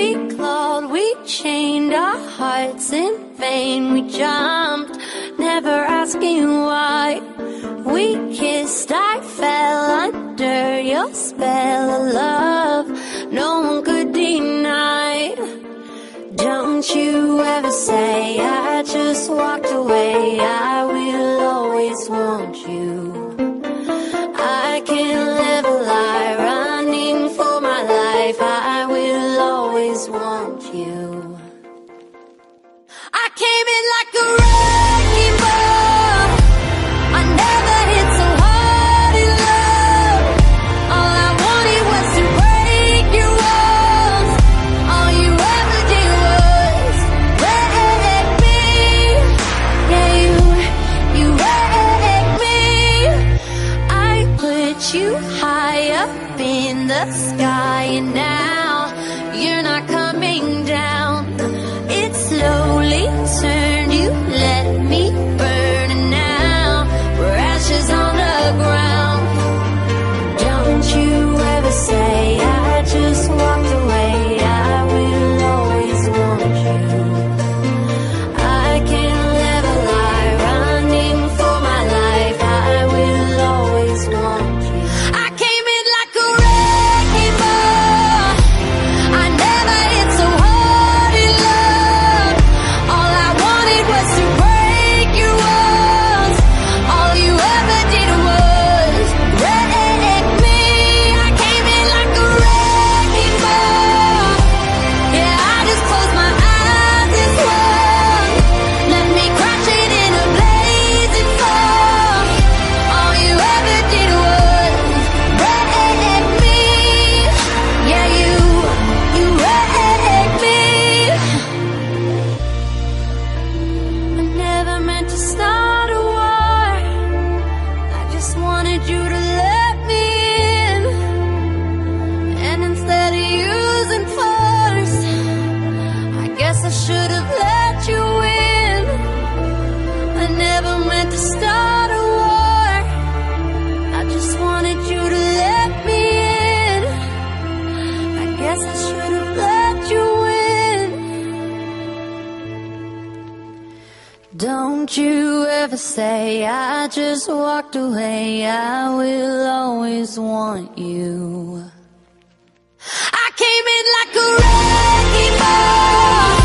We clawed, we chained our hearts in vain. We jumped, never asking why. We kissed, I fell under your spell of love no one could deny. Don't you ever say I just walked away. I will always want you. I can't live a lie, running for my life. I will always want you. I came in like a wrecking ball. I never hit so hard in love. All I wanted was to break your walls. All you ever did was wreck me. Yeah, you wrecked me. I put you high up in the sky, and now you're not coming down. It slowly turned, you let me burn, and now we're ashes on the ground. Don't you ever say I just walked away. I will always want you. I can't live a lie, running for my life. I will always want you. I came in like a wrecking ball. I never hit so hard in love. All I wanted was to break your walls. All you ever did was wreck me. I came in like a wrecking ball. Yeah, I just closed my eyes and swung. Let me crash it in a blazing fall. All you ever did was wreck me. Yeah, you wrecked me. I never meant to start a war. I just wanted you to let me in. And instead of using force, I guess I should have let you in. I never meant to start a war. I just wanted you to let me in. I guess I should have let you in. Don't you ever say I just walked away. I will always want you. I came in like a wrecking ball.